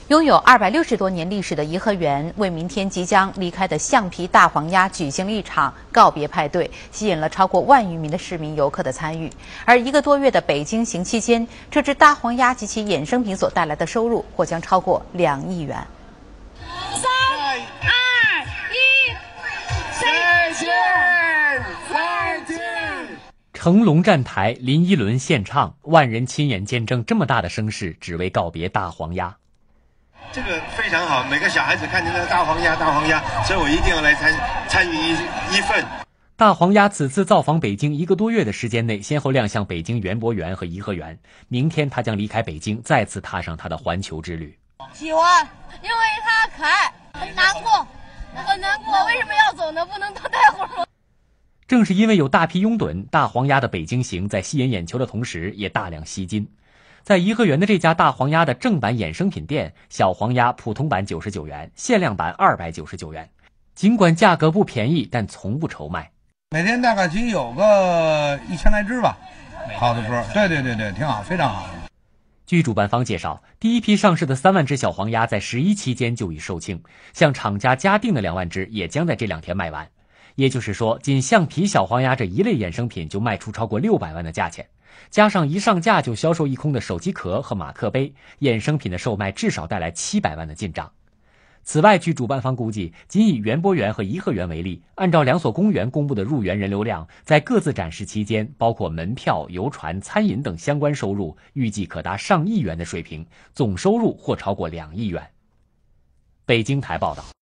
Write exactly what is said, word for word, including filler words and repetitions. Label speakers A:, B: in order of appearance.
A: 拥有二百六十多年历史的颐和园，为明天即将离开的橡皮大黄鸭举行了一场告别派对，吸引了超过万余名的市民游客的参与。而一个多月的北京行期间，这只大黄鸭及其衍生品所带来的收入或将超过两亿元。
B: 三二一，再见，再见。
C: 成龙站台，林依轮献唱，万人亲眼见证这么大的声势，只为告别大黄鸭。
D: 这个非常好，每个小孩子看见那个大黄鸭，大黄鸭，所以我一定要来参参与一一份。
C: 大黄鸭此次造访北京一个多月的时间内，先后亮相北京园博园和颐和园。明天它将离开北京，再次踏上它的环球之旅。
E: 喜欢，因为它可爱。很难过，很难过，为什么要走呢？不能多待会儿吗？
C: 正是因为有大批拥趸，大黄鸭的北京行在吸引眼球的同时，也大量吸金。在颐和园的这家大黄鸭的正版衍生品店，小黄鸭普通版九十九元，限量版二百九十九元。尽管价格不便宜，但从不愁卖。
F: 每天大概其实有个一千来只吧，好的歌，对对对对，挺好，非常好。
C: 据主办方介绍，第一批上市的三万只小黄鸭在十一期间就已售罄，向厂家加订的两万只也将在这两天卖完。也就是说，仅橡皮小黄鸭这一类衍生品就卖出超过六百万的价钱，加上一上架就销售一空的手机壳和马克杯，衍生品的售卖至少带来七百万的进账。此外，据主办方估计，仅以园博园和颐和园为例，按照两所公园公布的入园人流量，在各自展示期间，包括门票、游船、餐饮等相关收入，预计可达上亿元的水平，总收入或超过两亿元。北京台报道。